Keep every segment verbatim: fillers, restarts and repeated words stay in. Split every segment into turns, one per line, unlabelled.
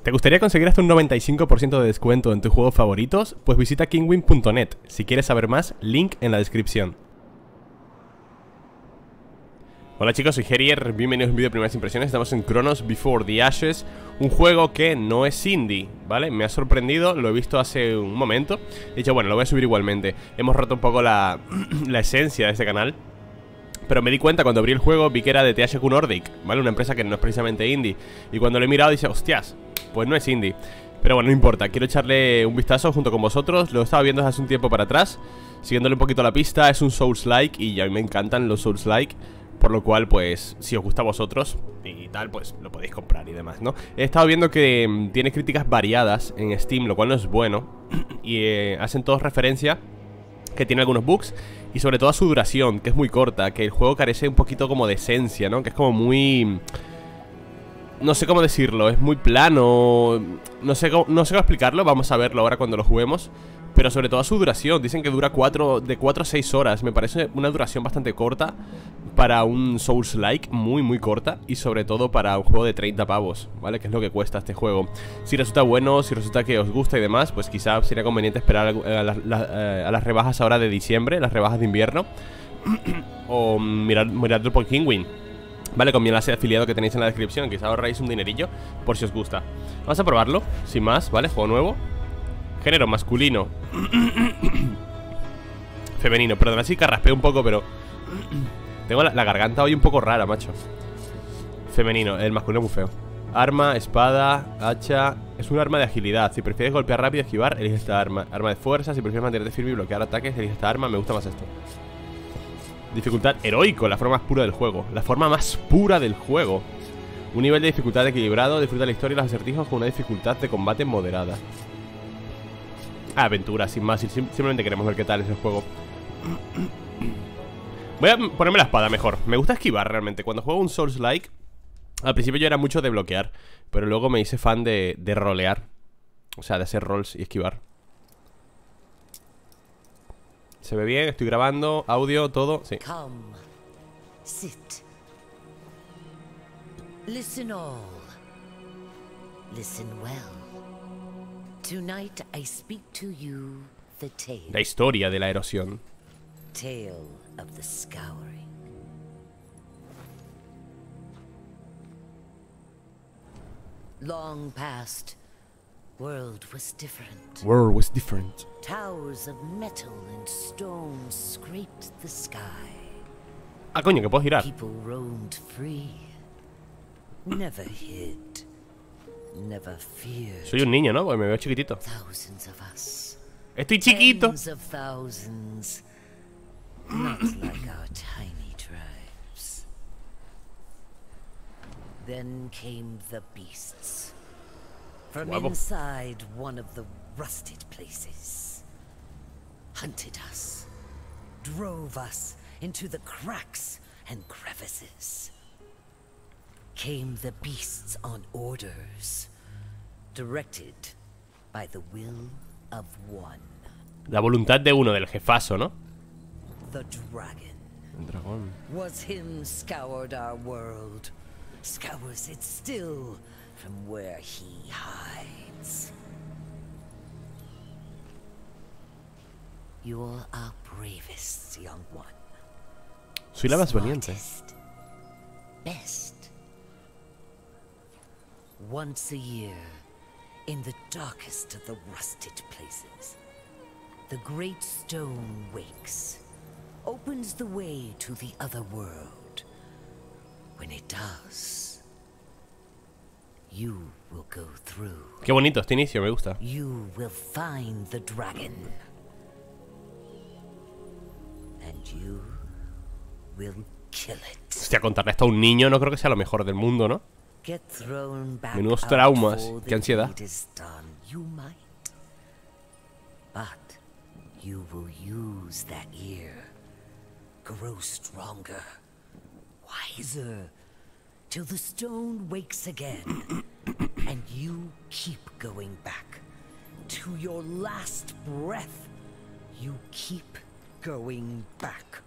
¿Te gustaría conseguir hasta un noventa y cinco por ciento de descuento en tus juegos favoritos? Pues visita kinguin punto net. Si quieres saber más, link en la descripción. Hola chicos, soy Herier, bienvenidos a un vídeo de primeras impresiones. Estamos en Chronos Before the Ashes, un juego que no es indie, ¿vale? Me ha sorprendido, lo he visto hace un momento. He dicho, bueno, lo voy a subir igualmente. Hemos roto un poco la, la esencia de este canal, pero me di cuenta cuando abrí el juego, vi que era de T H Q Nordic, ¿vale? Una empresa que no es precisamente indie. Y cuando lo he mirado, dije, hostias, pues no es indie. Pero bueno, no importa, quiero echarle un vistazo junto con vosotros. Lo estaba viendo hace un tiempo para atrás, siguiéndole un poquito la pista. Es un Souls-like y a mí me encantan los Souls-like, por lo cual, pues, si os gusta a vosotros y tal, pues lo podéis comprar y demás, ¿no? He estado viendo que mmm, tiene críticas variadas en Steam, lo cual no es bueno. Y eh, hacen todos referencia que tiene algunos bugs y sobre todo a su duración, que es muy corta, que el juego carece un poquito como de esencia, ¿no? Que es como muy... no sé cómo decirlo, es muy plano. No sé cómo, no sé cómo explicarlo, vamos a verlo ahora cuando lo juguemos. Pero sobre todo a su duración, dicen que dura cuatro, de cuatro a seis horas. Me parece una duración bastante corta para un Souls-like, muy muy corta. Y sobre todo para un juego de treinta pavos, ¿vale? Que es lo que cuesta este juego. Si resulta bueno, si resulta que os gusta y demás, pues quizá sería conveniente esperar a, la, la, a las rebajas ahora de diciembre, las rebajas de invierno. O mirar, miradlo por Kinguin, ¿vale? Con mi enlace de afiliado que tenéis en la descripción. Quizá ahorráis un dinerillo por si os gusta. Vamos a probarlo, sin más, ¿vale? Juego nuevo. Género masculino. Femenino, perdón, así carraspeo un poco, pero tengo la, la garganta hoy un poco rara, macho. Femenino, el masculino muy feo. Arma, espada, hacha. Es un arma de agilidad. Si prefieres golpear rápido y esquivar, elige esta arma. Arma de fuerza, si prefieres mantenerte firme y bloquear ataques, elige esta arma. Me gusta más esto. Dificultad heroico, la forma más pura del juego. La forma más pura del juego. Un nivel de dificultad equilibrado. Disfruta la historia y los acertijos con una dificultad de combate moderada. Ah, aventura, sin más. Simplemente queremos ver qué tal es el juego. Voy a ponerme la espada mejor. Me gusta esquivar realmente. Cuando juego un Souls-like, al principio yo era mucho de bloquear, pero luego me hice fan de, de rolear. O sea, de hacer rolls y esquivar. Se ve bien, estoy grabando, audio, todo, sí.
Come, sit. Listen all. Listen well. Tonight I speak to you the tale.
La historia de la erosión.
Tale of the scouring. Long past, world was different.
World was different.
Towers of metal and stone scraped the sky.
Ah, coño, que puedo girar.
People roamed free. Never hid. Never feared.
Soy un niño, ¿no? Porque me veo chiquitito.
Thousands of us.
Estoy chiquito.
Tens of thousands. Not like our tiny tribes. Then came the beasts. From
Guapo.
inside one of the rusted places. Hunted us. Drove us into the cracks and crevices. Came the beasts on orders, directed by the will of one.
La voluntad de uno, del jefazo, ¿no?
The dragon.
El dragón.
Was him scoured our world, scours it still from where he hides. You're our bravest, young one.
Soy la más valiente.
Smartest, best. Once a year, in the darkest of the rusted places, the great stone wakes, opens the way to the other world. When it does, you will go through.
Qué bonito este inicio, me gusta.
You will find the dragon. And you will kill it.
Hostia, contarle esto a un niño no creo que sea lo mejor del mundo, ¿no?
Get thrown back
Menudos
out
traumas,
before
qué
the
ansiedad.
deed is done. You might, but you will use that ear, grow stronger, wiser, till the stone wakes again, and you keep going back to your last breath. You keep going back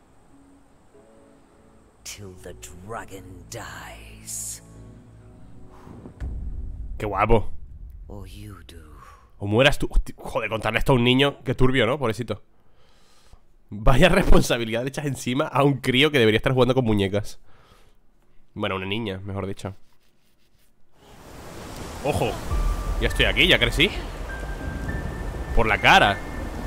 till the dragon dies.
Qué guapo.
or you do.
O mueras tú. Joder, contarle esto a un niño. Qué turbio, ¿no? Pobrecito. Vaya responsabilidad echas encima a un crío que debería estar jugando con muñecas. Bueno, una niña, mejor dicho. ¡Ojo! Ya estoy aquí, ya crecí. Por la cara.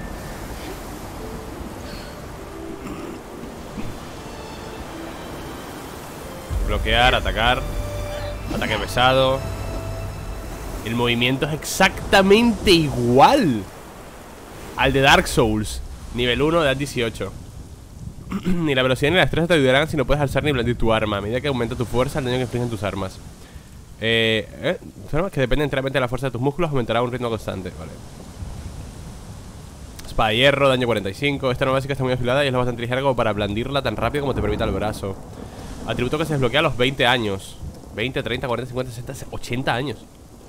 Bloquear, atacar. Ataque pesado. El movimiento es exactamente igual al de Dark Souls. Nivel uno, edad dieciocho. Ni la velocidad ni la destreza te ayudarán si no puedes alzar ni blandir tu arma. A medida que aumenta tu fuerza, el daño que infligen tus armas. Eh, eh, armas que dependen enteramente de la fuerza de tus músculos, aumentará a un ritmo constante. Vale. Espada de hierro, daño cuarenta y cinco. Esta nueva básica está muy afilada y es lo bastante ligera como para blandirla tan rápido como te permita el brazo. Atributo que se desbloquea a los veinte años. veinte, treinta, cuarenta, cincuenta, sesenta, ochenta años.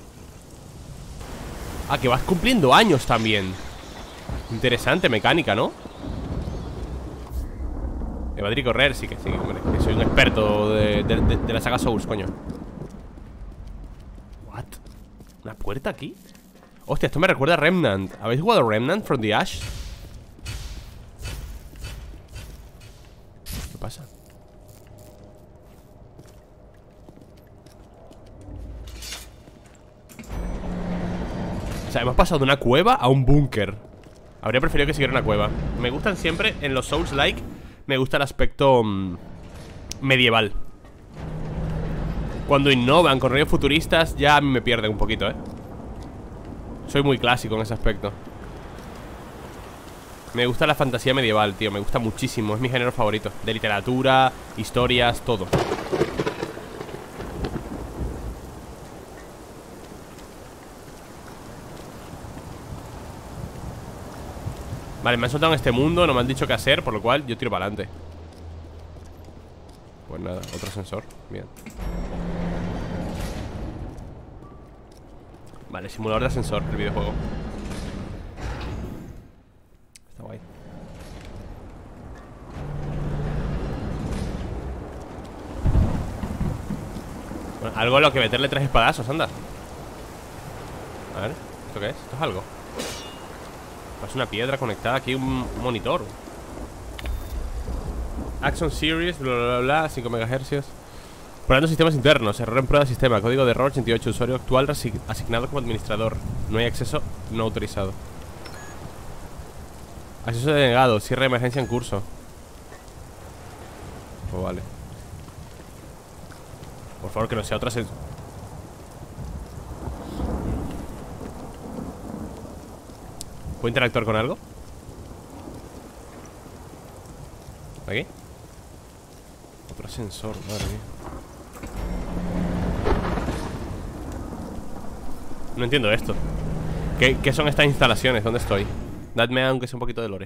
Ah, que vas cumpliendo años también. Interesante mecánica, ¿no? Evadir y correr, sí que sí, hombre. Que soy un experto de, de, de, de la saga Souls, coño. What? ¿Una puerta aquí? Hostia, esto me recuerda a Remnant. ¿Habéis jugado Remnant from the Ash? ¿Qué pasa? O sea, hemos pasado de una cueva a un búnker. Habría preferido que siguiera una cueva. Me gustan siempre, en los Souls-like, me gusta el aspecto mmm, medieval. Cuando innovan con rollos futuristas, ya a mí me pierden un poquito, ¿eh? Soy muy clásico en ese aspecto. Me gusta la fantasía medieval, tío. Me gusta muchísimo, es mi género favorito. De literatura, historias, todo. Vale, me han soltado en este mundo, no me han dicho qué hacer, por lo cual yo tiro para adelante. Pues nada, otro sensor, bien. Vale, simulador de ascensor, el videojuego. Está guay. Bueno, algo a lo que meterle tres espadazos, anda. A ver, ¿esto qué es? ¿Esto es algo? Es una piedra conectada aquí, un monitor. Action Series, bla bla bla, bla cinco megahercios. Probando sistemas internos, error en prueba de sistema. Código de error ochenta y ocho, usuario actual asignado como administrador. No hay acceso no autorizado. Acceso denegado, cierre de emergencia en curso. Pues vale. Por favor, que no sea otra sens... ¿Puedo interactuar con algo? ¿Aquí? Otro ascensor, madre mía. No entiendo esto. ¿Qué, qué son estas instalaciones? ¿Dónde estoy? Dadme aunque sea un poquito de lore.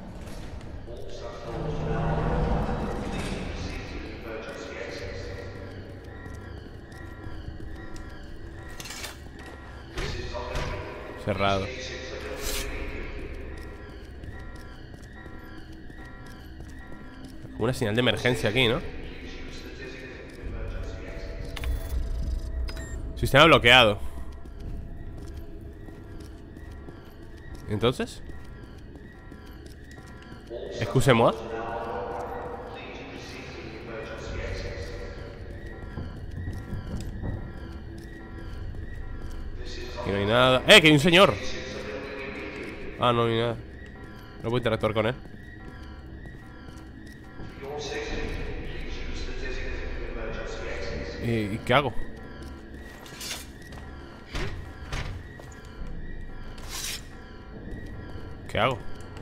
Cerrado. Una señal de emergencia aquí, ¿no? Sistema bloqueado. ¿Entonces? Excusez-moi. Aquí no hay nada. ¡Eh! Que hay un señor. Ah, no hay nada. No puedo interactuar con él. ¿Y qué hago? ¿Qué hago?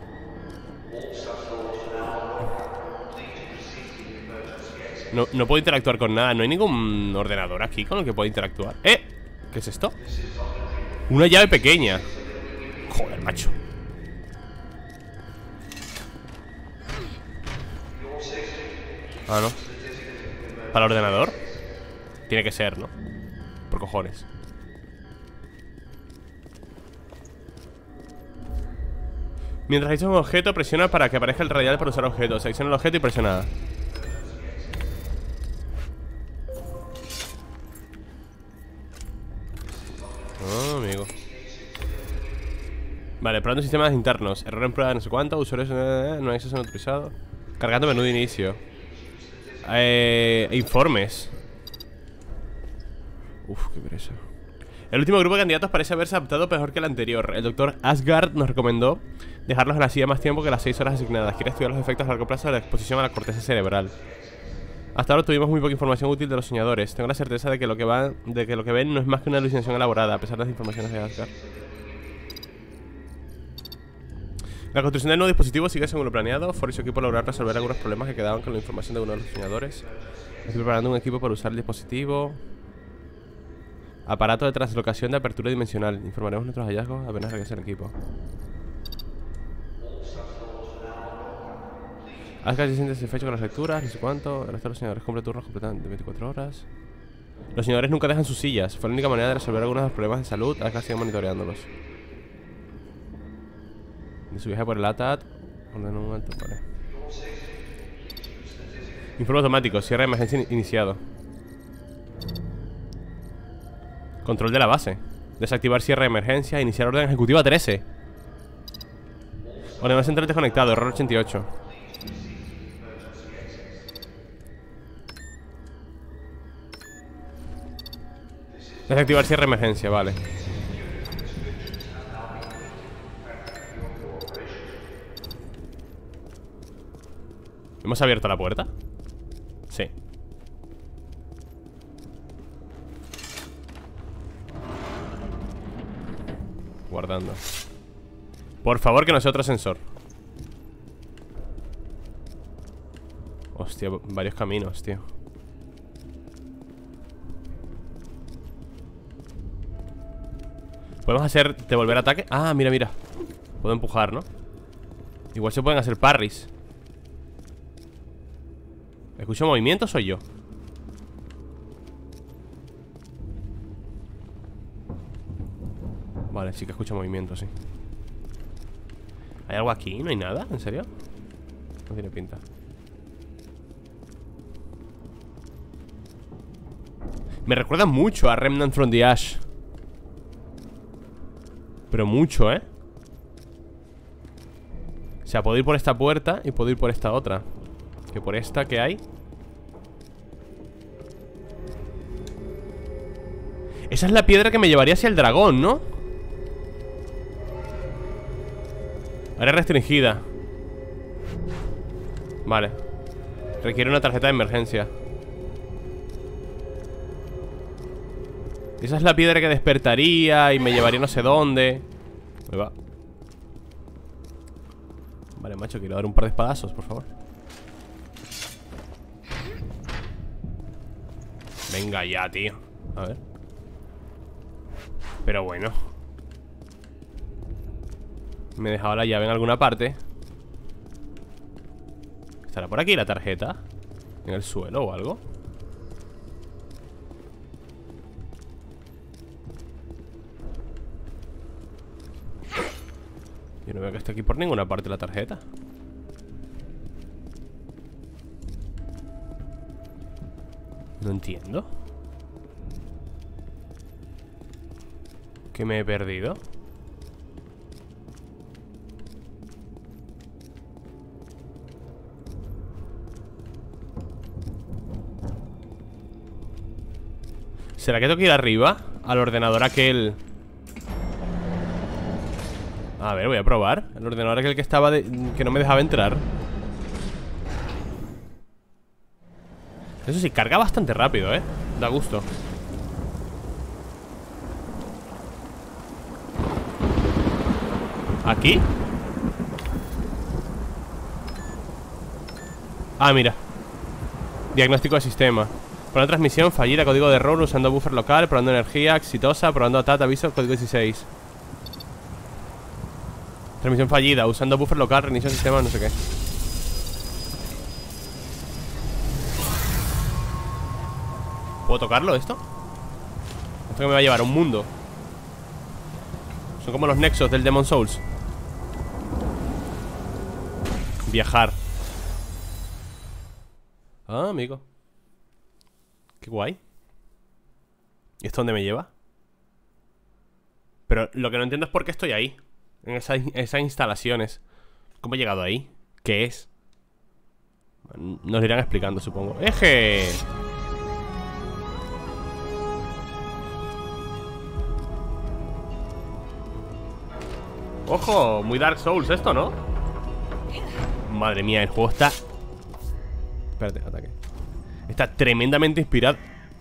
No, no puedo interactuar con nada. No hay ningún ordenador aquí con el que pueda interactuar. ¡Eh! ¿Qué es esto? Una llave pequeña. Joder, macho. Ah, no. ¿Para el ordenador? Tiene que ser, ¿no? Por cojones. Mientras realizas un objeto, presiona para que aparezca el radial para usar objeto. Selecciona el objeto y presiona. Ah, amigo. Vale, probando sistemas internos. Error en prueba de no sé cuánto. Usuarios eh, no hay acceso no autorizado. Cargando menú de inicio. Eh, informes. Uf, qué pereza. El último grupo de candidatos parece haberse adaptado mejor que el anterior. El doctor Asgard nos recomendó dejarlos en la silla más tiempo que las seis horas asignadas. Quiere estudiar los efectos a largo plazo de la exposición a la corteza cerebral. Hasta ahora tuvimos muy poca información útil de los soñadores. Tengo la certeza de que lo que, va, de que, lo que ven no es más que una alucinación elaborada, a pesar de las informaciones de Asgard. La construcción del nuevo dispositivo sigue según lo planeado. Ford y su equipo lograron resolver algunos problemas que quedaban con la información de uno de los soñadores. Estoy preparando un equipo para usar el dispositivo. Aparato de translocación de apertura dimensional. Informaremos nuestros hallazgos apenas regrese el equipo. Asgard se siente satisfecho con las lecturas, no sé cuánto. El resto de los soñadores cumple turnos completamente de veinticuatro horas. Los soñadores nunca dejan sus sillas. Fue la única manera de resolver algunos de los problemas de salud. Asgard sigue monitoreándolos. De su viaje por el A T A T. Ordeno un alto, vale. Informe automático, cierre de emergencia in iniciado. Control de la base. Desactivar cierre de emergencia. Iniciar orden ejecutiva trece. Ordenador central desconectado, error ochenta y ocho. Desactivar cierre de emergencia, vale. ¿Hemos abierto la puerta? Sí. Guardando. Por favor, que no sea otro sensor. Hostia, varios caminos, tío. ¿Podemos hacer devolver ataque? Ah, mira, mira. Puedo empujar, ¿no? Igual se pueden hacer parries. ¿Escucho movimiento o soy yo? Vale, sí que escucho movimiento, sí. ¿Hay algo aquí? ¿No hay nada? ¿En serio? No tiene pinta. Me recuerda mucho a Remnant from the Ash. Pero mucho, ¿eh? O sea, puedo ir por esta puerta y puedo ir por esta otra. Que por esta que hay. Esa es la piedra que me llevaría hacia el dragón, ¿no? Área restringida. Vale. Requiere una tarjeta de emergencia. Esa es la piedra que despertaría y me llevaría no sé dónde. Ahí va. Vale, macho, quiero dar un par de espadazos, por favor. Venga ya, tío. A ver. Pero bueno. Me he dejado la llave en alguna parte. ¿Estará por aquí la tarjeta? ¿En el suelo o algo? Yo no veo que esté aquí por ninguna parte la tarjeta. No entiendo. ¿Qué me he perdido? ¿Será que tengo que ir arriba? Al ordenador aquel. A ver, voy a probar. El ordenador aquel que estaba de... que no me dejaba entrar. Eso sí, carga bastante rápido, ¿eh? Da gusto. ¿Aquí? Ah, mira. Diagnóstico de sistema. Probando transmisión, fallida, código de error, usando buffer local, probando energía, exitosa, probando A T A T, aviso, código dieciséis. Transmisión fallida, usando buffer local, reinicio del sistema, no sé qué. ¿Puedo tocarlo esto? Esto que me va a llevar a un mundo. Son como los nexos del Demon Souls. Viajar. Ah, amigo. Qué guay. ¿Y esto dónde me lleva? Pero lo que no entiendo es por qué estoy ahí. En esa, esas instalaciones. ¿Cómo he llegado ahí? ¿Qué es? Nos lo irán explicando, supongo. ¡Eje! ¡Ojo! Muy Dark Souls esto, ¿no? Madre mía, el juego está... Espérate, ataque. Está tremendamente inspirado.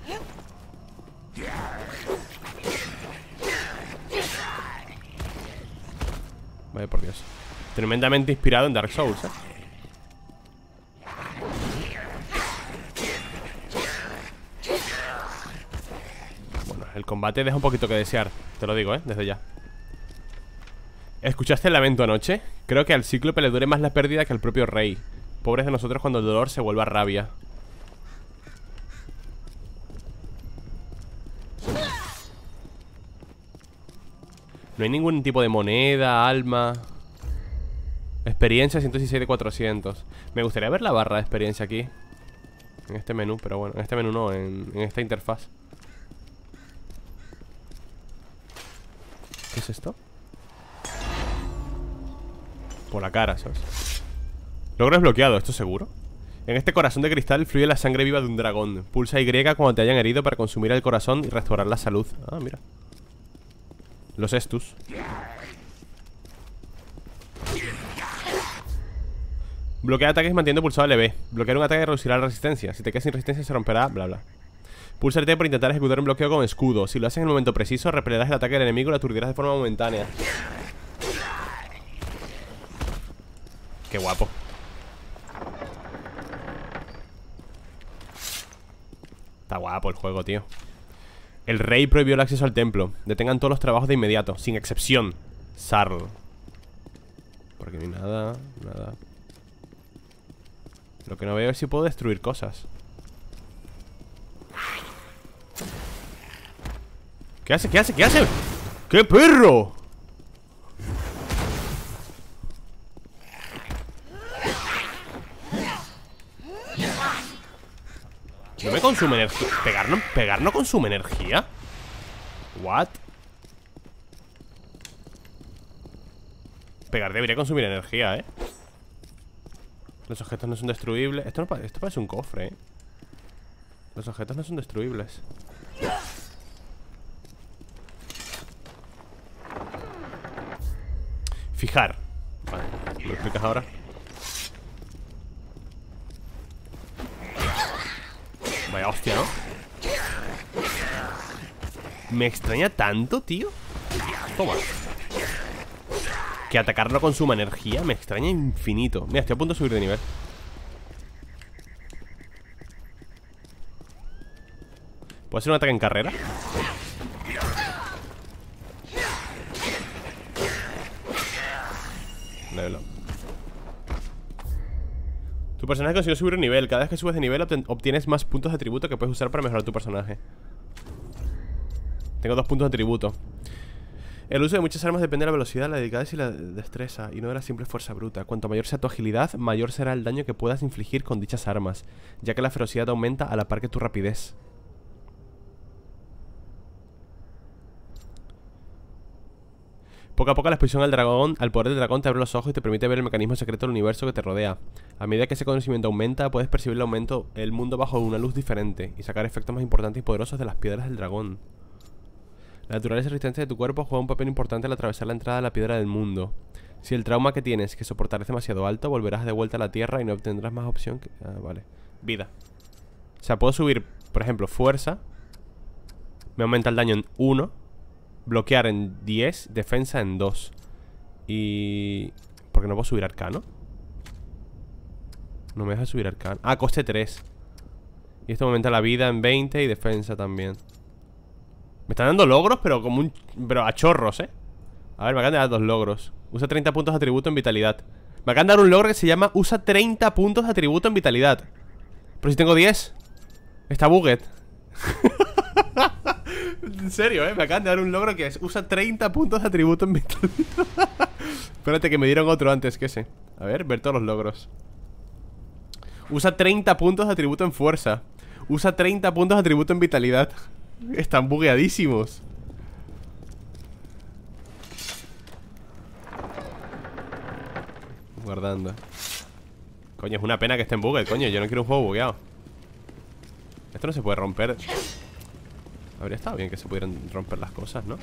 Vaya por Dios. Tremendamente inspirado en Dark Souls, ¿eh? Bueno, el combate deja un poquito que desear. Te lo digo, ¿eh? Desde ya. ¿Escuchaste el lamento anoche? Creo que al cíclope le duele más la pérdida que al propio rey. Pobres de nosotros cuando el dolor se vuelva rabia. No hay ningún tipo de moneda, alma. Experiencia ciento dieciséis de cuatrocientos. Me gustaría ver la barra de experiencia aquí. En este menú, pero bueno, en este menú no, en, en esta interfaz. ¿Qué es esto? Por la cara, ¿sabes? Logro desbloqueado, ¿esto seguro? En este corazón de cristal fluye la sangre viva de un dragón. Pulsa Y cuando te hayan herido para consumir el corazón y restaurar la salud. Ah, mira. Los estus. Bloquea ataques manteniendo pulsado L B. Bloquear un ataque reducirá la resistencia. Si te quedas sin resistencia se romperá, bla bla. Pulsa el T por intentar ejecutar un bloqueo con escudo. Si lo haces en el momento preciso, repelerás el ataque del enemigo y lo aturdirás de forma momentánea. Qué guapo. Está guapo el juego, tío. El rey prohibió el acceso al templo. Detengan todos los trabajos de inmediato, sin excepción. Sarl. Porque no hay nada, nada. Lo que no veo es si puedo destruir cosas. ¿Qué hace? ¿Qué hace? ¿Qué hace? ¡Qué perro! ¿No me consume energía? ¿Pegar no, ¿Pegar no consume energía? ¿What? Pegar debería consumir energía, ¿eh? Los objetos no son destruibles. Esto, no, esto parece un cofre, ¿eh? Los objetos no son destruibles. Fijar. Vale, ¿me lo explicas ahora? Vaya hostia, ¿no? Me extraña tanto, tío. Toma. Que atacar no consuma energía. Me extraña infinito. Mira, estoy a punto de subir de nivel. ¿Puedo hacer un ataque en carrera? Level up. Tu personaje consiguió subir un nivel. Cada vez que subes de nivel obtienes más puntos de atributo que puedes usar para mejorar tu personaje. Tengo dos puntos de atributo. El uso de muchas armas depende de la velocidad, la delicadeza y la destreza, y no de la simple fuerza bruta. Cuanto mayor sea tu agilidad, mayor será el daño que puedas infligir con dichas armas, ya que la ferocidad aumenta a la par que tu rapidez. Poco a poco la exposición al dragón, al poder del dragón te abre los ojos y te permite ver el mecanismo secreto del universo que te rodea. A medida que ese conocimiento aumenta, puedes percibir el aumento, el mundo bajo una luz diferente y sacar efectos más importantes y poderosos de las piedras del dragón. La naturaleza y resistencia de tu cuerpo juega un papel importante al atravesar la entrada de la piedra del mundo. Si el trauma que tienes que soportar es demasiado alto, volverás de vuelta a la tierra y no obtendrás más opción que... Ah, vale. Vida. O sea, puedo subir, por ejemplo, fuerza. Me aumenta el daño en uno. Bloquear en diez. Defensa en dos. Y... ¿por qué no puedo subir arcano? No me deja subir arcano. Ah, coste tres. Y esto me aumenta la vida en veinte y defensa también. Me están dando logros, pero como un... pero a chorros, ¿eh? A ver, me acaban de dar dos logros. Usa treinta puntos de atributo en vitalidad. Me acaban de dar un logro que se llama usa treinta puntos de atributo en vitalidad. Pero si tengo diez. Está bugged. En serio, ¿eh? Me acaban de dar un logro que es usa treinta puntos de atributo en vitalidad. Espérate que me dieron otro antes que ese. A ver, ver todos los logros. Usa treinta puntos de atributo en fuerza. Usa treinta puntos de atributo en vitalidad. Están bugueadísimos. Guardando. Coño, es una pena que esté en bugged, coño. Yo no quiero un juego bugueado. Esto no se puede romper. Habría estado bien que se pudieran romper las cosas, ¿no?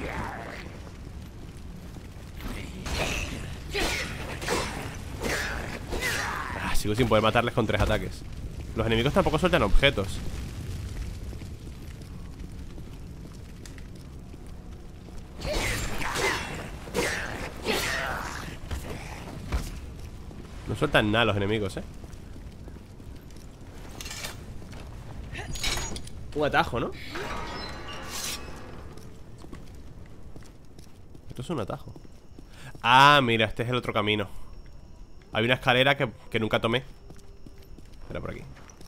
Ah, sigo sin poder matarles con tres ataques. Los enemigos tampoco sueltan objetos. No sueltan nada los enemigos, ¿eh? Un atajo, ¿no? Esto es un atajo. Ah, mira, este es el otro camino. Hay una escalera que, que nunca tomé. Era por aquí.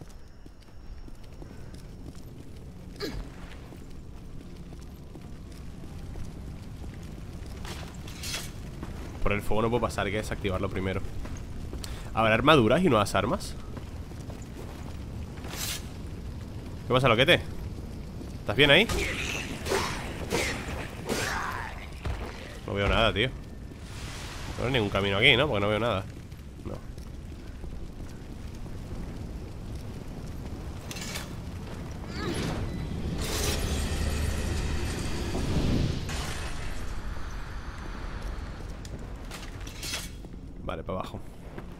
Por el fuego no puedo pasar, hay que desactivarlo primero. ¿Habrá armaduras y nuevas armas? ¿Qué pasa, loquete? ¿Estás bien ahí? No veo nada, tío. No hay ningún camino aquí, ¿no? Porque no veo nada. No. Vale, para abajo.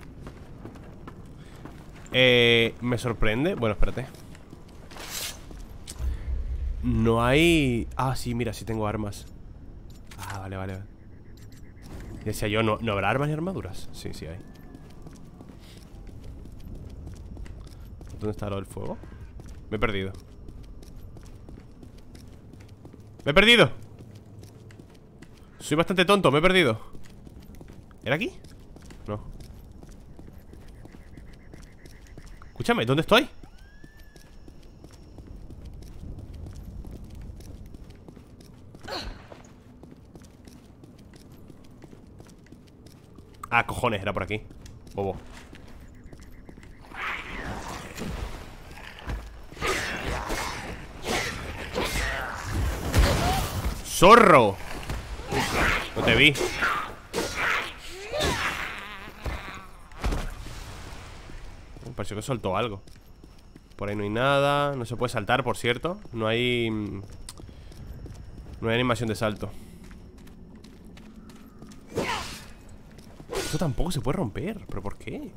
Eh, me sorprende. Bueno, espérate. No hay... Ah, sí, mira, sí tengo armas. Ah, vale, vale. Decía yo, ¿no, ¿no habrá armas y armaduras? Sí, sí hay. ¿Dónde está lo del fuego? Me he perdido. ¡Me he perdido! Soy bastante tonto, me he perdido. ¿Era aquí? No. Escúchame, ¿dónde estoy? Ah, cojones, era por aquí. Bobo. ¡Zorro! No te vi. Me pareció que soltó algo. Por ahí no hay nada. No se puede saltar, por cierto. No hay... No hay animación de salto. Esto tampoco se puede romper. ¿Pero por qué?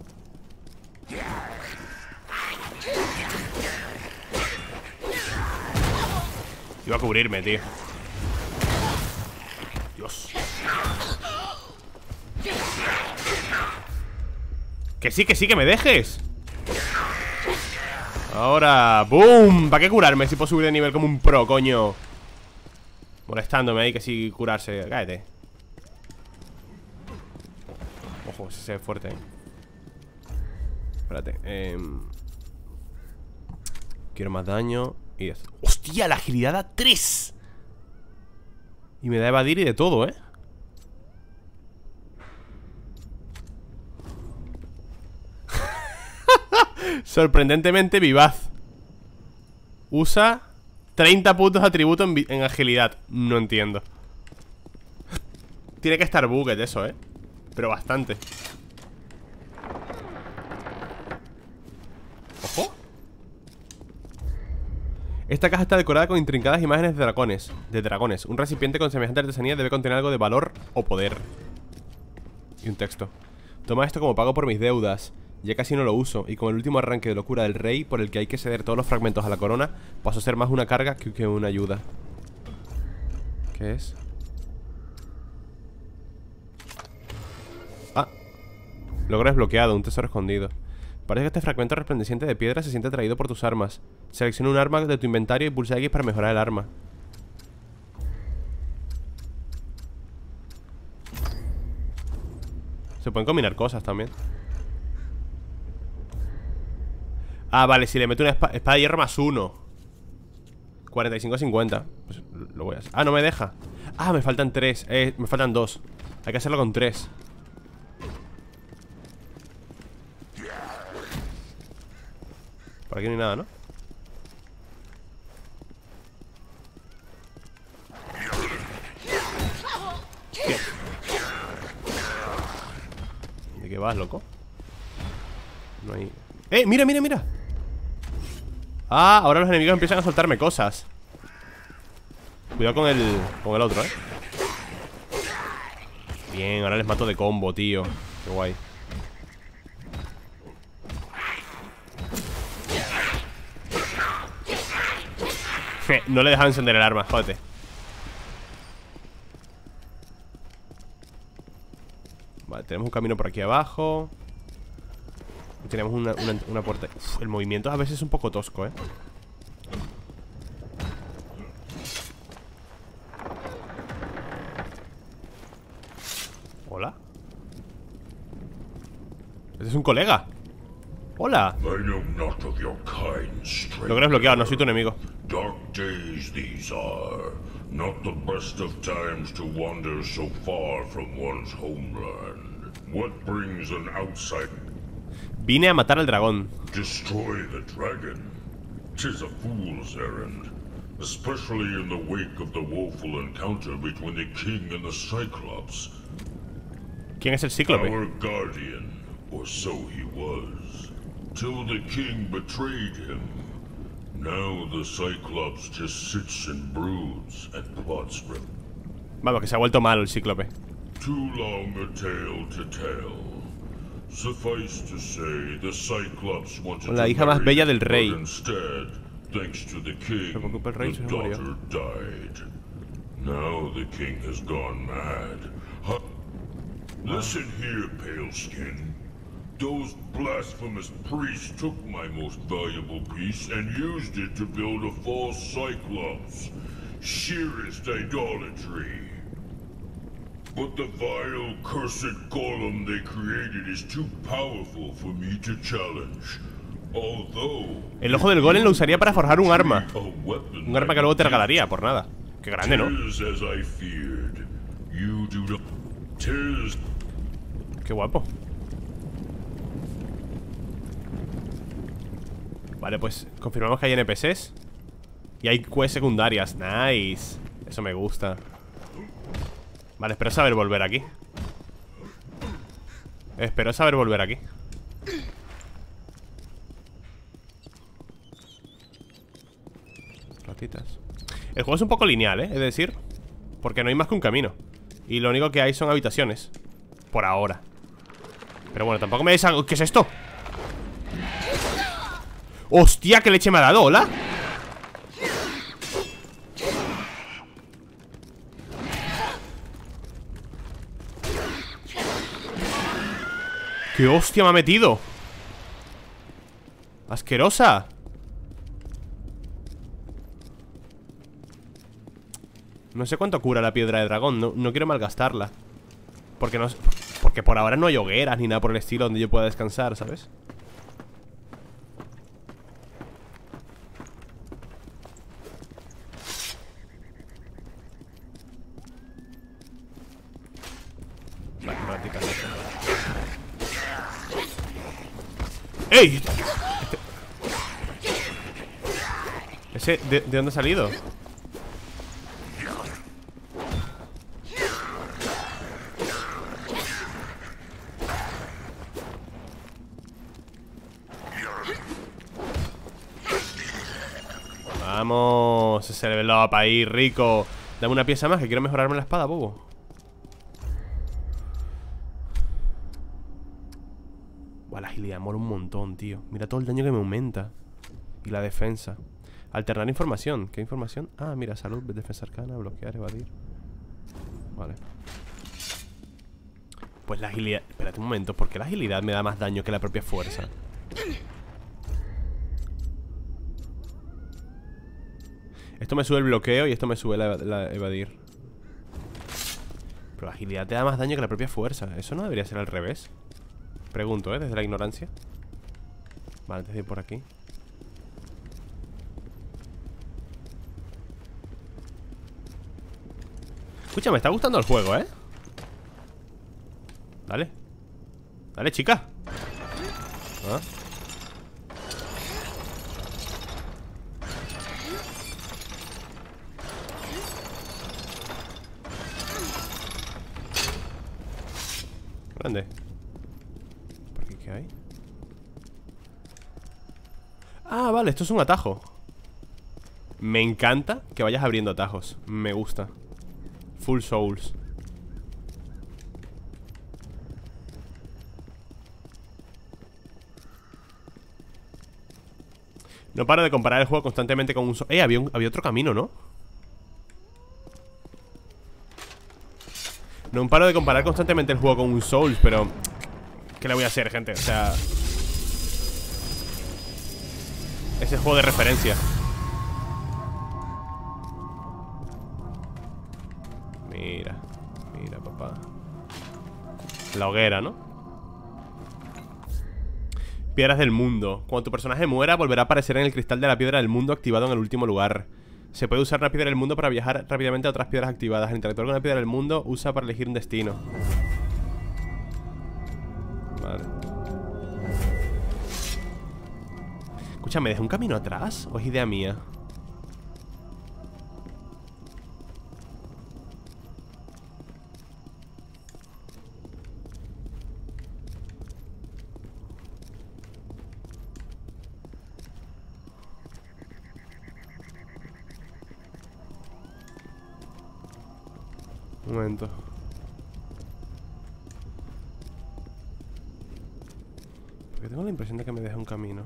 Iba a cubrirme, tío. Dios. Que sí, que sí, que me dejes. Ahora, ¡boom! ¿Para qué curarme si puedo subir de nivel como un pro, coño? Molestándome ahí, que sí, curarse. Cállate. Ojo, ese se ve fuerte, ¿eh? Espérate, eh... quiero más daño. Y es... ¡Hostia! La agilidad da tres. Y me da evadir y de todo, ¿eh? Sorprendentemente vivaz. Usa treinta puntos de atributo en, en agilidad. No entiendo. Tiene que estar bugged eso, ¿eh? Pero bastante. Ojo. Esta caja está decorada con intrincadas imágenes de dragones. De dragones. Un recipiente con semejante artesanía debe contener algo de valor o poder. Y un texto. Toma esto como pago por mis deudas. Ya casi no lo uso, y con el último arranque de locura del rey, por el que hay que ceder todos los fragmentos a la corona, pasó a ser más una carga que, que una ayuda. ¿Qué es? Ah. Logro desbloqueado, un tesoro escondido. Parece que este fragmento resplandeciente de piedra se siente atraído por tus armas. Selecciona un arma de tu inventario y pulsa X para mejorar el arma. Se pueden combinar cosas también. Ah, vale, si le meto una espada, espada de hierro más uno. cuarenta y cinco a cincuenta. Pues lo voy a hacer. Ah, no me deja. Ah, me faltan tres. Eh, me faltan dos. Hay que hacerlo con tres. Por aquí no hay nada, ¿no? ¿Qué? De qué vas, loco? No hay... ¡Eh! ¡Mira, mira, mira! Ah, ahora los enemigos empiezan a soltarme cosas. Cuidado con el... con el otro, ¿eh? Bien, ahora les mato de combo, tío. Qué guay. No le he dejado encender el arma, jódete. Vale, tenemos un camino por aquí abajo. Y tenemos una, una, una puerta. Uf, el movimiento a veces es un poco tosco, ¿eh? Hola. Este es un colega. Hola. Lo que bloqueado, no soy tu enemigo.
Dark days these are. Not the best of times to wander so far from one's homeland. What brings an outsider?
Vine a matar al dragón.
Destroy the dragon. 'Tis a fool's errand, especially in the wake of the woeful encounter between the king and the Cyclops.
¿Quién es el cíclope?
Our guardian, or so he was, till the king betrayed him. Now the Cyclops just sits and broods and plots for him.
Vamos, que se ha vuelto malo el cíclope.
Too long a tale to tell. Suffice to say, the Cyclops wanted
Con la
to
hija más
marry
bella del
him,
rey.
but instead, thanks to the king,
Se preocupa el rey,
the
se murió.
daughter died. Now the king has gone mad. Huh? Listen here, pale skin. Those blasphemous priests took my most valuable piece and used it to build a false Cyclops. Sheerest idolatry. But the vile, cursed golem they created is too powerful for me to challenge. Although...
El ojo del golem lo usaría para forjar un arma.
a weapon
Un arma que luego te regalaría, por nada. Qué grande, ¿no?
Tis as I feared. You do not... Tis...
Qué guapo. Vale, pues confirmamos que hay N P Cs. Y hay quests secundarias. Nice. Eso me gusta. Vale, espero saber volver aquí. Espero saber volver aquí. Ratitas. El juego es un poco lineal, ¿eh? Es decir, porque no hay más que un camino. Y lo único que hay son habitaciones. Por ahora. Pero bueno, tampoco me des... ¿Qué es esto? ¡Hostia! ¿Qué leche me ha dado? ¿Hola? ¡Qué hostia me ha metido! ¡Asquerosa! No sé cuánto cura la piedra de dragón. No, no quiero malgastarla. Porque no... Porque por ahora no hay hogueras ni nada por el estilo donde yo pueda descansar, ¿sabes? Vale, prácticamente. ¡Ey! Este... ¿Ese de, de dónde ha salido? Vamos, ese level up ahí, rico. Dame una pieza más, que quiero mejorarme la espada, bobo. Buah, la agilidad mola un montón, tío. Mira todo el daño que me aumenta. Y la defensa. Alternar información. ¿Qué información? Ah, mira, salud, defensa arcana, bloquear, evadir. Vale. Pues la agilidad... Espérate un momento, ¿por qué la agilidad me da más daño que la propia fuerza? Esto me sube el bloqueo y esto me sube la, la evadir. Pero la agilidad te da más daño que la propia fuerza. ¿Eso no debería ser al revés? Pregunto, ¿eh? Desde la ignorancia. Vale, antes de ir por aquí. Escucha, me está gustando el juego, ¿eh? Dale. Dale, chica. ¿Ah? Grande. ¿Qué hay? Ah, vale, esto es un atajo. Me encanta que vayas abriendo atajos. Me gusta. Full souls. No paro de comparar el juego constantemente con un... So eh, había, un, había otro camino, ¿no? No paro de comparar constantemente el juego con un Souls, pero... ¿qué le voy a hacer, gente? O sea... ese juego de referencia. Mira, mira, papá. La hoguera, ¿no? Piedras del mundo. Cuando tu personaje muera, volverá a aparecer en el cristal de la piedra del mundo activado en el último lugar. Se puede usar una piedra del mundo para viajar rápidamente a otras piedras activadas. El interactuar con una piedra del mundo usa para elegir un destino. Vale. Escucha, ¿me dejé un camino atrás? ¿O es idea mía? Un momento. Porque tengo la impresión de que me deja un camino.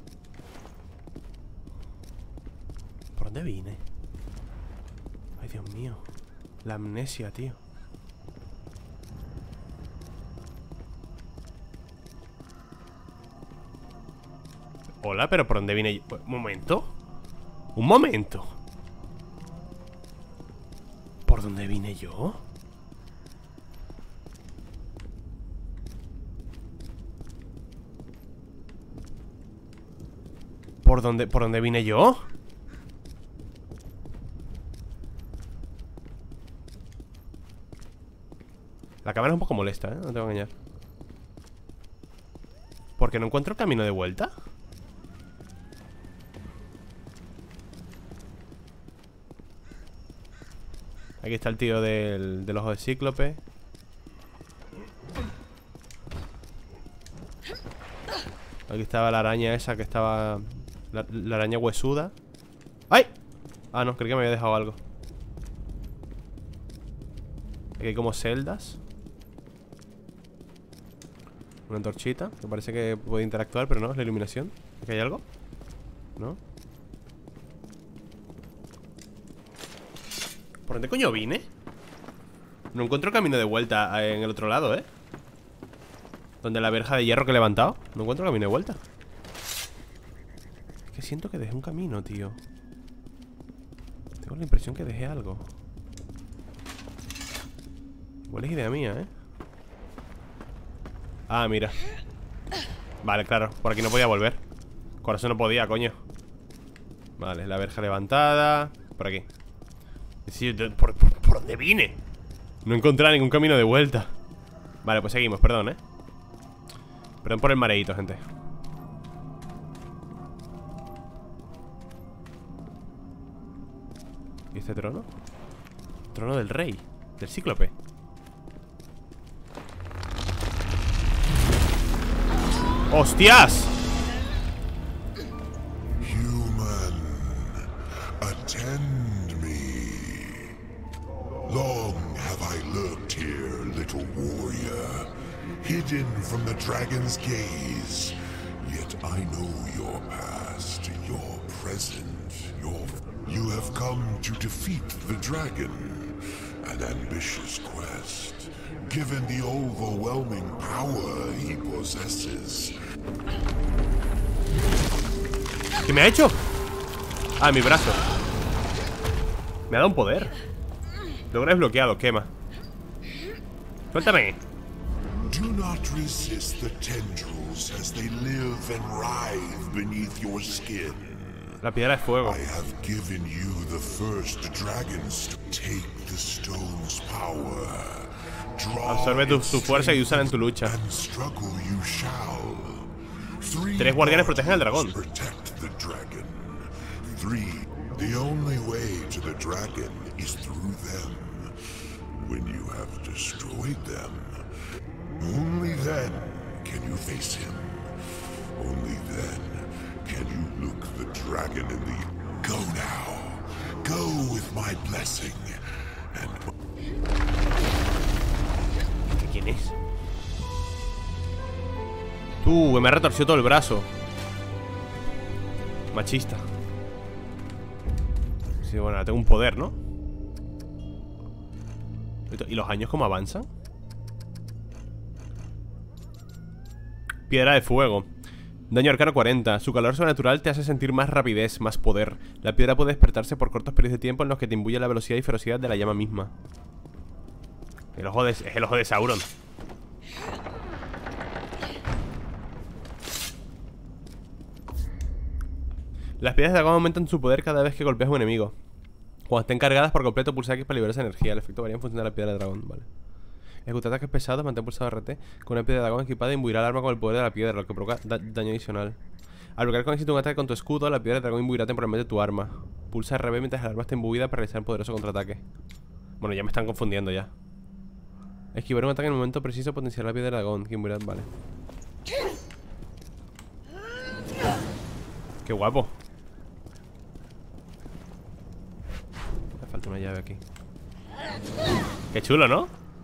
¿Por dónde vine? Ay, Dios mío. La amnesia, tío. Hola, pero ¿por dónde vine yo? Un momento. Un momento. ¿Por dónde vine yo? ¿Por dónde, por dónde vine yo? La cámara es un poco molesta, ¿eh? No te voy a engañar. ¿Porque no encuentro el camino de vuelta? Aquí está el tío del, del ojo de cíclope. Aquí estaba la araña esa que estaba... La, la araña huesuda. ¡Ay! Ah, no, creí que me había dejado algo. Aquí hay como celdas. Una antorchita que parece que puede interactuar, pero no, es la iluminación. ¿Aquí hay algo? ¿No? ¿Por dónde coño vine? No encuentro camino de vuelta en el otro lado, ¿eh? Donde la verja de hierro que he levantado. No encuentro camino de vuelta. Es que siento que dejé un camino, tío. Tengo la impresión que dejé algo. Igual es idea mía, ¿eh? Ah, mira. Vale, claro, por aquí no podía volver. Corazón no podía, coño. Vale, la verja levantada. Por aquí. Sí, ¿por, por, ¿por dónde vine? No encontré ningún camino de vuelta. Vale, pues seguimos, perdón, ¿eh? Perdón por el mareíto, gente. ¿Y este trono? Trono del rey, del cíclope. ¡Hostias!
Human, attend me. Long have I lurked here, little warrior, hidden from the dragon's gaze. Yet I know your past, your present, your... You have come to defeat the dragon, an ambitious quest, given the overwhelming power he possesses.
¿Qué me ha hecho? Ah, mi brazo. Me ha dado un poder. Logra desbloqueado, quema. Suéltame.
Do not resist the tendrils as they live and writhe beneath your skin.
La piedra de fuego.
I have given you the first dragon's to take the stone's power.
Absorbe tu, tu fuerza y úsala en tu lucha. Tres guardianes protegen al dragón.
Three. The only way to the dragon is through them. When you have destroyed them, only then can you face him. Only then can you look the dragon in the... Go now. Go with my blessing. And...
¿Quién es? Tú, que me ha retorcido todo el brazo. Machista. Sí, bueno, ahora tengo un poder, ¿no? ¿Y los años cómo avanzan? Piedra de fuego. Daño arcano cuarenta. Su calor sobrenatural te hace sentir más rapidez, más poder. La piedra puede despertarse por cortos periodos de tiempo en los que te imbuye la velocidad y ferocidad de la llama misma. El ojo de, es el ojo de Sauron. Las piedras de dragón aumentan su poder cada vez que golpeas a un enemigo. Cuando estén cargadas por completo, pulsa X para liberar esa energía. El efecto varía en función de la piedra de dragón, vale. Ejecutar ataques pesados, mantén pulsado R T. Con una piedra de dragón equipada, imbuirá el arma con el poder de la piedra, lo que provoca da daño adicional. Al bloquear con éxito un ataque con tu escudo, la piedra de dragón imbuirá temporalmente tu arma. Pulsa R B mientras el arma esté imbuida para realizar un poderoso contraataque. Bueno, ya me están confundiendo ya. Esquivar un ataque en el momento preciso, potenciar la piedra de dragón, que imbuirá, vale. Qué guapo. Me falta una llave aquí. Qué chulo, ¿no?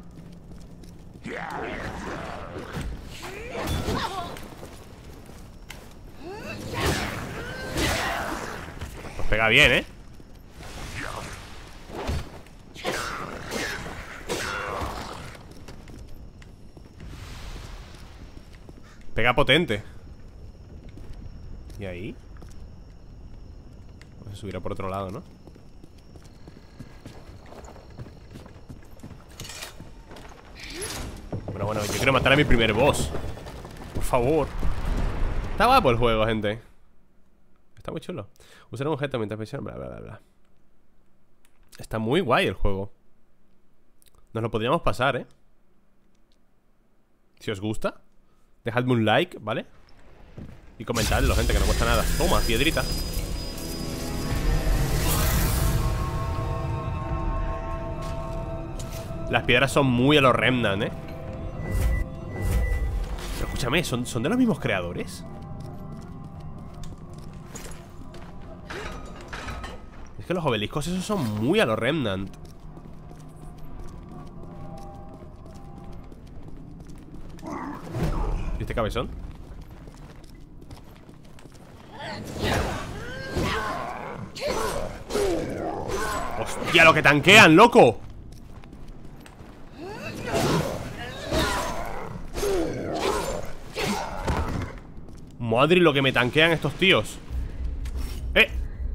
Pues pega bien, ¿eh? Pega potente. ¿Y ahí? Pues se subirá por otro lado, ¿no? Bueno, bueno, yo quiero matar a mi primer boss. Por favor. Está guapo el juego, gente. Está muy chulo. Usar un objeto mientras presiona, bla, bla, bla, bla. Está muy guay el juego. Nos lo podríamos pasar, ¿eh? Si os gusta, dejadme un like, ¿vale? Y comentadlo, gente, que no cuesta nada. Toma, piedrita. Las piedras son muy a los Remnant, ¿eh? Pero escúchame, ¿son, ¿son de los mismos creadores? Es que los obeliscos esos son muy a los Remnant. ¿Y este cabezón? ¡Hostia, lo que tanquean, loco! Madre, lo que me tanquean estos tíos. ¡Eh!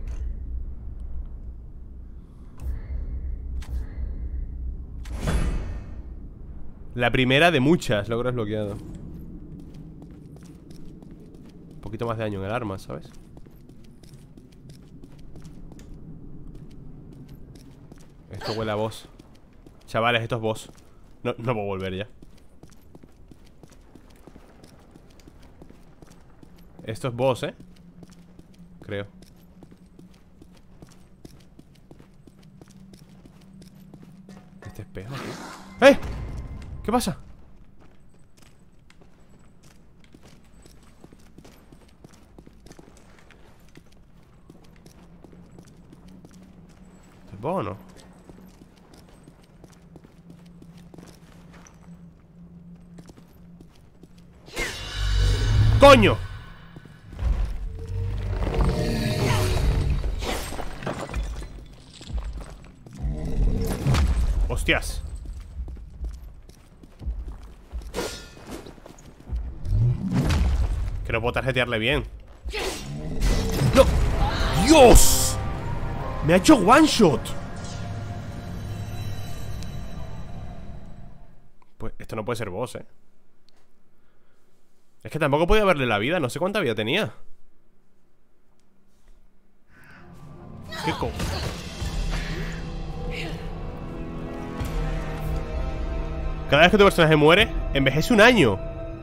La primera de muchas. Logro desbloqueado. Un poquito más de daño en el arma, ¿sabes? Esto huele a boss. Chavales, esto es boss. No, no puedo volver ya. Esto es boss, ¿eh? Creo. Este espejo aquí. ¡Eh! ¿Qué pasa? ¿Esto es boss o no? ¡Coño! Hostias. Que no puedo tarjetearle bien. ¡No! ¡Dios! Me ha hecho one shot. Pues esto no puede ser boss, eh. Es que tampoco podía verle la vida. No sé cuánta vida tenía. ¿Qué co... Cada vez que tu personaje muere, envejece un año.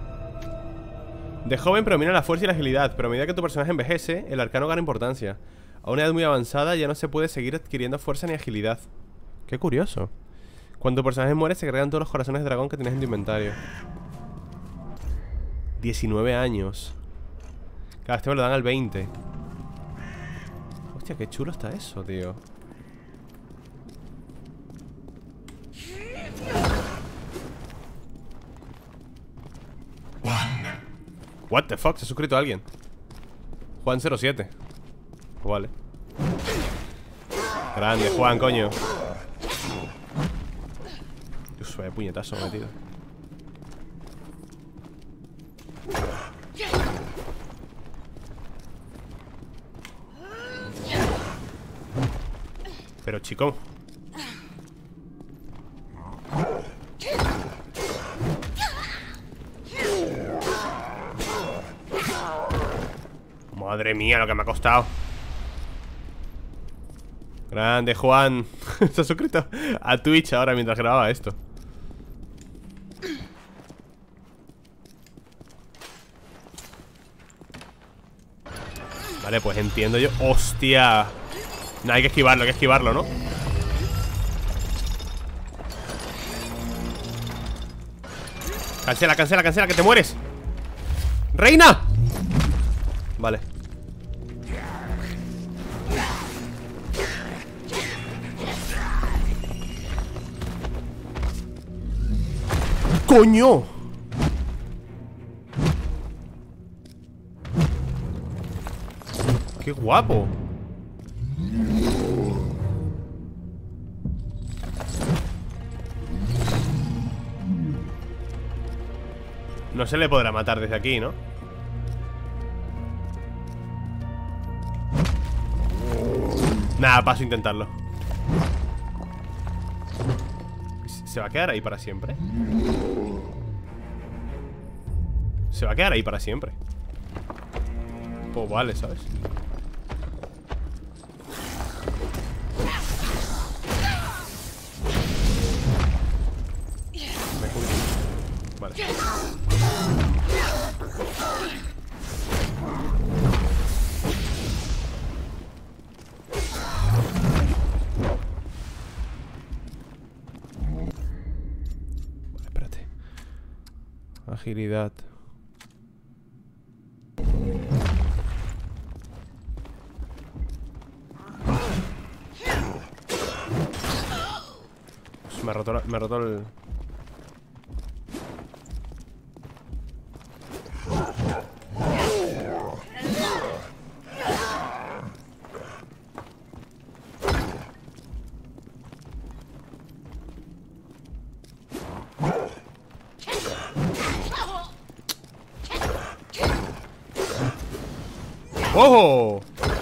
De joven predomina la fuerza y la agilidad, pero a medida que tu personaje envejece, el arcano gana importancia. A una edad muy avanzada ya no se puede seguir adquiriendo fuerza ni agilidad. Qué curioso. Cuando tu personaje muere se agregan todos los corazones de dragón que tienes en tu inventario. diecinueve años. Claro, este me lo dan al veinte. Hostia, qué chulo está eso, tío. What the fuck, se ha suscrito alguien. Juan cero siete. Pues vale. Grande, Juan, coño. Dios, vaya puñetazo me he metido. Pero chico, madre mía, lo que me ha costado. Grande, Juan. Se ha suscrito a Twitch ahora mientras grababa esto. Vale, pues entiendo yo. ¡Hostia! No, hay que esquivarlo, hay que esquivarlo, ¿no? Cancela, cancela, cancela, que te mueres. ¡Reina! Vale. ¡Coño! ¡Qué guapo! No se le podrá matar desde aquí, ¿no? Nada, paso a intentarlo. ¿Se va a quedar ahí para siempre? Se va a quedar ahí para siempre. Pues vale, ¿sabes? Me cubro. Vale. Agilidad. Pues me ha roto, la, me ha roto el... ¡Ojo!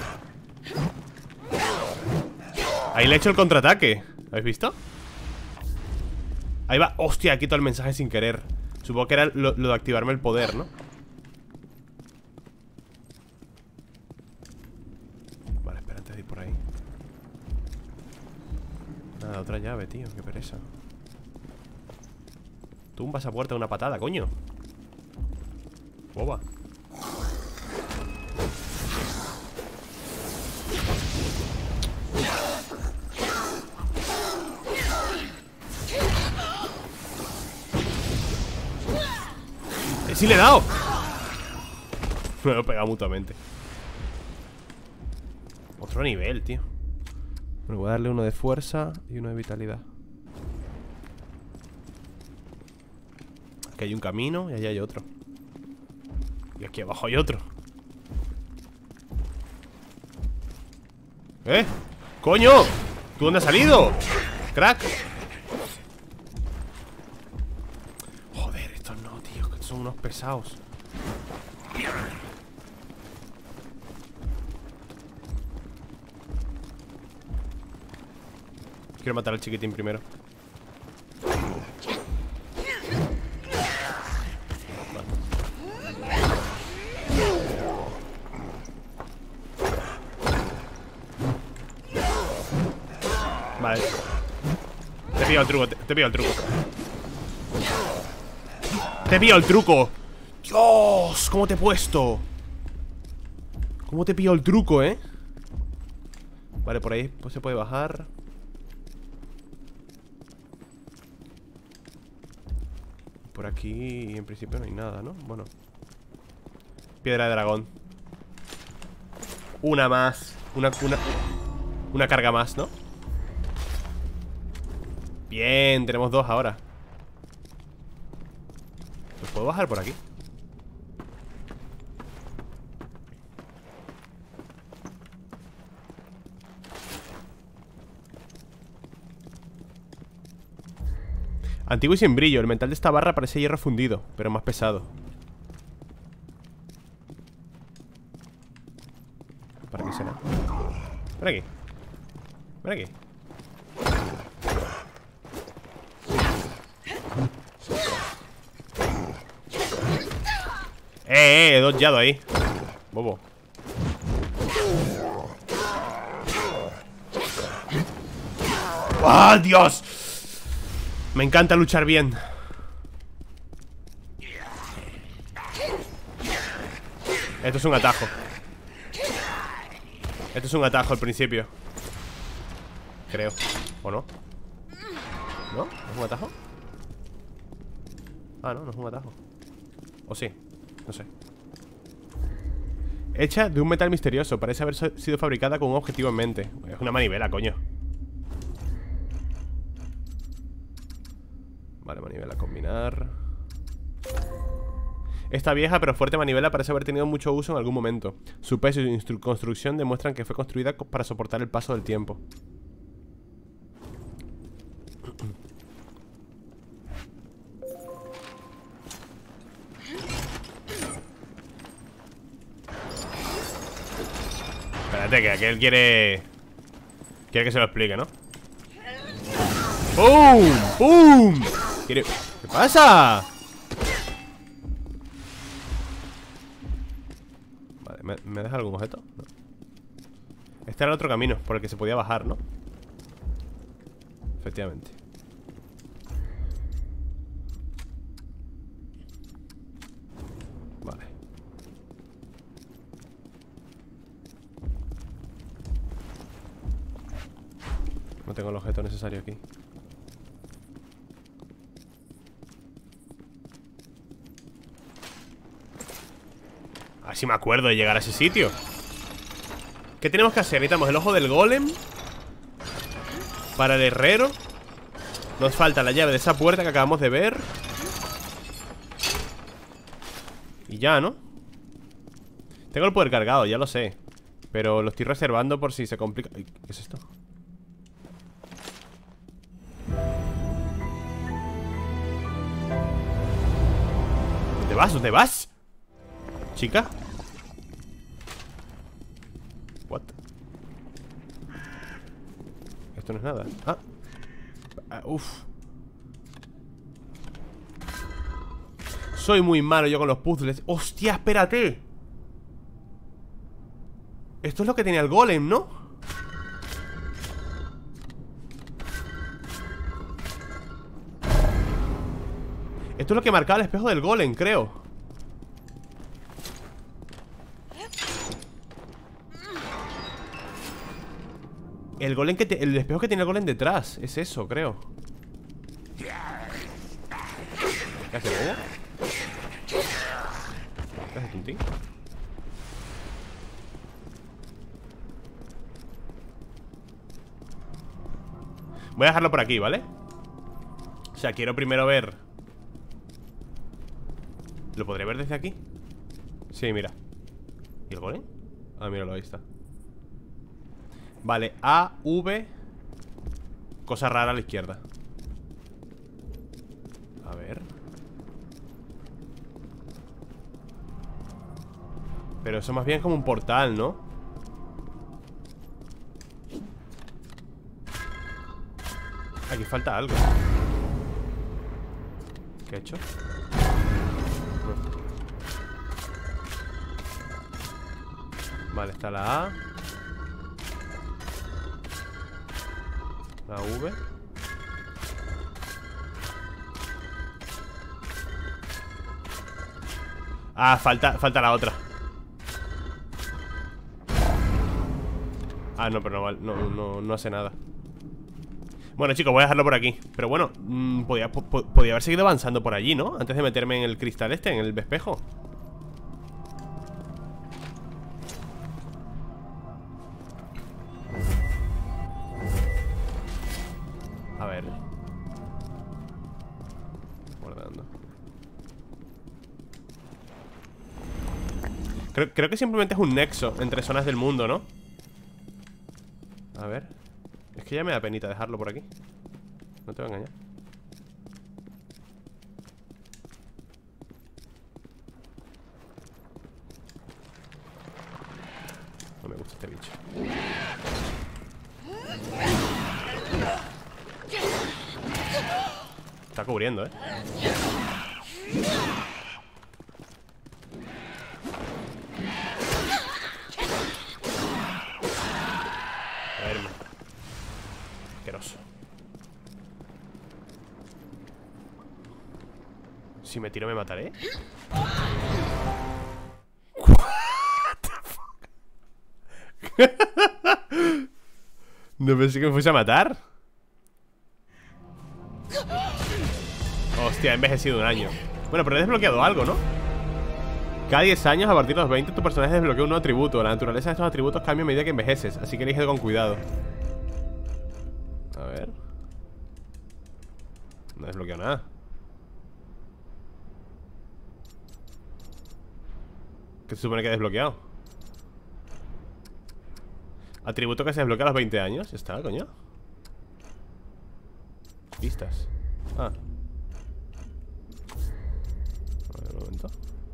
Ahí le he hecho el contraataque. ¿Habéis visto? Ahí va. Hostia, quito el mensaje sin querer. Supongo que era lo, lo de activarme el poder, ¿no? Vale, espera antes de ir por ahí. Nada, otra llave, tío. Qué pereza. Tumbas a puerta de una patada, coño. Boba. ¡Sí le he dado! Me lo he pegado mutuamente. Otro nivel, tío. Bueno, voy a darle uno de fuerza y uno de vitalidad. Aquí hay un camino y allá hay otro. Y aquí abajo hay otro. ¿Eh? ¡Coño! ¿Tú dónde has salido? ¡Crack! Joder, estos no, tío, que son unos pesados. Quiero matar al chiquitín primero. Vale. Te he pillado el truco, te, te he pillado el truco. Te he pillado el truco. Dios, ¿cómo te he puesto? ¿Cómo te he pillado el truco, eh? Vale, por ahí pues se puede bajar. Por aquí en principio no hay nada, ¿no? Bueno, Piedra de dragón. Una más. Una, una, una carga más, ¿no? Bien, tenemos dos ahora. ¿Los puedo bajar por aquí? Antiguo y sin brillo. El metal de esta barra parece hierro fundido, pero más pesado. ¿Para qué será? Ven aquí. Ven aquí. Eh, eh, he dodgeado ahí. Bobo. ¡Ah, Dios! Me encanta luchar bien. Esto es un atajo. Esto es un atajo al principio. Creo. ¿O no? ¿No? ¿No es un atajo? Ah, no, no es un atajo. ¿O sí? No sé. Hecha de un metal misterioso. Parece haber sido fabricada con un objetivo en mente. Es una manivela, coño. Vale, manivela, combinar. Esta vieja pero fuerte manivela parece haber tenido mucho uso en algún momento. Su peso y su construcción demuestran que fue construida para soportar el paso del tiempo. Espérate, que aquel quiere... Quiere que se lo explique, ¿no? ¡Pum! ¡Pum! ¿Quiere... ¿Qué pasa? Vale, ¿me, ¿me deja algún objeto? No. Este era el otro camino por el que se podía bajar, ¿no? Efectivamente. Vale. No tengo el objeto necesario aquí. A ver si me acuerdo de llegar a ese sitio. ¿Qué tenemos que hacer? Necesitamos el ojo del golem para el herrero. Nos falta la llave de esa puerta que acabamos de ver. Y ya, ¿no? Tengo el poder cargado, ya lo sé. Pero lo estoy reservando por si se complica. Ay, ¿qué es esto? ¿Dónde vas? ¿Dónde vas? ¿Chica? What? Esto no es nada. Ah, ah uff. Soy muy malo yo con los puzzles. ¡Hostia, espérate! Esto es lo que tenía el golem, ¿no? Esto es lo que marcaba el espejo del golem, creo. El golem que te, el espejo que tiene el golem detrás. Es eso, creo. ¿Qué hace, bobo? ¿Qué hace, Tintín? Voy a dejarlo por aquí, ¿vale? O sea, quiero primero ver. ¿Lo podré ver desde aquí? Sí, mira. ¿Y el golem? Ah, míralo, ahí está. Vale, A, V. Cosa rara a la izquierda. A ver. Pero eso más bien es como un portal, ¿no? Aquí falta algo. ¿Qué he hecho? No. Vale, está la A, la V. Ah, falta, falta la otra. Ah, no, pero no, vale, no, no, no hace nada. Bueno, chicos, voy a dejarlo por aquí. Pero bueno, mmm, podía, po podía haber seguido avanzando por allí, ¿no? Antes de meterme en el cristal este, en el espejo. Creo, creo que simplemente es un nexo entre zonas del mundo, ¿no? A ver. Es que ya me da penita dejarlo por aquí. No te voy a engañar. No me gusta este bicho. Está cubriendo, ¿eh? A ver, asqueroso. Si me tiro me mataré. What the fuck? No pensé que me fuese a matar. Hostia, he envejecido un año. Bueno, pero he desbloqueado algo, ¿no? Cada diez años, a partir de los veinte, tu personaje desbloquea un nuevo atributo. La naturaleza de estos atributos cambia a medida que envejeces, así que elige con cuidado. A ver. No he desbloqueado nada. ¿Qué se supone que he desbloqueado? Atributo que se desbloquea a los veinte años. Ya está, coño. Pistas. Ah. A ver, un momento.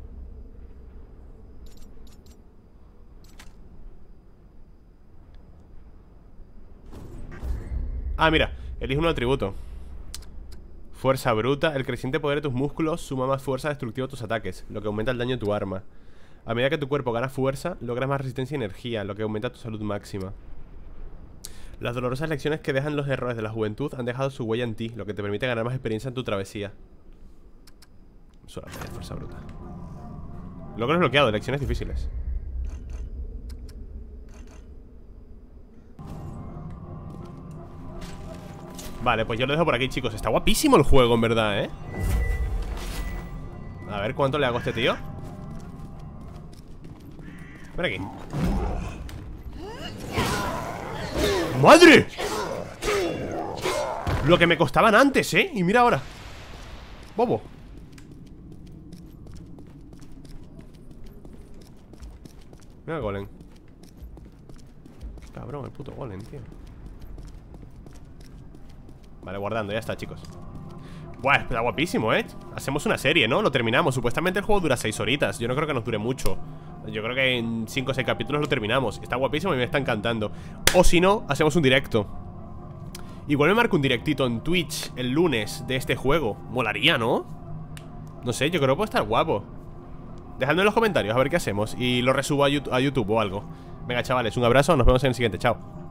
Ah, mira, elige un atributo. Fuerza bruta. El creciente poder de tus músculos suma más fuerza destructiva a tus ataques, lo que aumenta el daño de tu arma. A medida que tu cuerpo gana fuerza, logras más resistencia y energía, lo que aumenta tu salud máxima. Las dolorosas lecciones que dejan los errores de la juventud han dejado su huella en ti, lo que te permite ganar más experiencia en tu travesía. Solamente fuerza bruta. Logro desbloqueado, lecciones difíciles. Vale, pues yo lo dejo por aquí, chicos. Está guapísimo el juego, en verdad, ¿eh? A ver, ¿cuánto le hago a este tío? Ven aquí. ¡Madre! Lo que me costaban antes, ¿eh? Y mira ahora. Bobo. Mira el golem. Qué cabrón el puto golem, tío. Vale, guardando, ya está, chicos. Buah, está guapísimo, ¿eh? Hacemos una serie, ¿no? Lo terminamos. Supuestamente el juego dura seis horitas. Yo no creo que nos dure mucho. Yo creo que en cinco o seis capítulos lo terminamos. Está guapísimo y me está encantando. O si no, hacemos un directo. Igual me marco un directito en Twitch el lunes de este juego. Molaría, ¿no? No sé, yo creo que puede estar guapo. Dejadme en los comentarios a ver qué hacemos. Y lo resubo a YouTube, a YouTube o algo. Venga, chavales, un abrazo, nos vemos en el siguiente, chao.